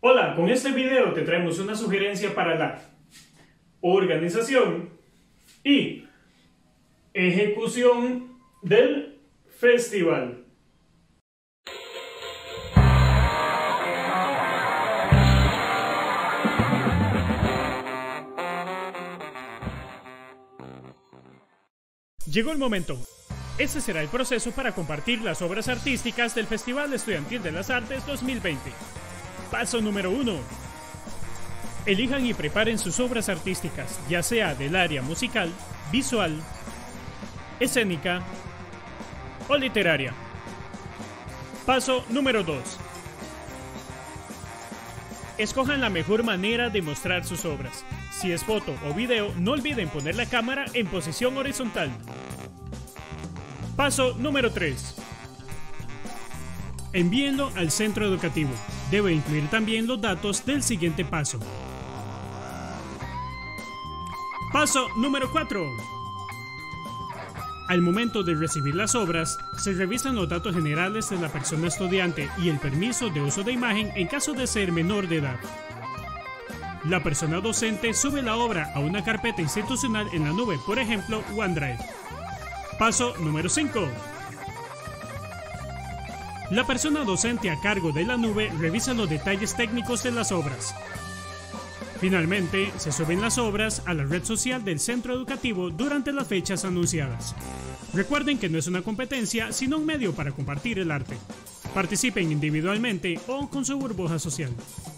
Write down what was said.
Hola, con este video te traemos una sugerencia para la organización y ejecución del festival. Llegó el momento. Ese será el proceso para compartir las obras artísticas del Festival Estudiantil de las Artes 2020. Paso número 1. Elijan y preparen sus obras artísticas, ya sea del área musical, visual, escénica o literaria. Paso número 2. Escojan la mejor manera de mostrar sus obras. Si es foto o video, no olviden poner la cámara en posición horizontal. Paso número 3. Envíenlo al centro educativo. Debe incluir también los datos del siguiente paso. Paso número 4. Al momento de recibir las obras, se revisan los datos generales de la persona estudiante y el permiso de uso de imagen en caso de ser menor de edad. La persona docente sube la obra a una carpeta institucional en la nube, por ejemplo, OneDrive. Paso número 5. La persona docente a cargo de la nube revisa los detalles técnicos de las obras. Finalmente, se suben las obras a la red social del centro educativo durante las fechas anunciadas. Recuerden que no es una competencia, sino un medio para compartir el arte. Participen individualmente o con su burbuja social.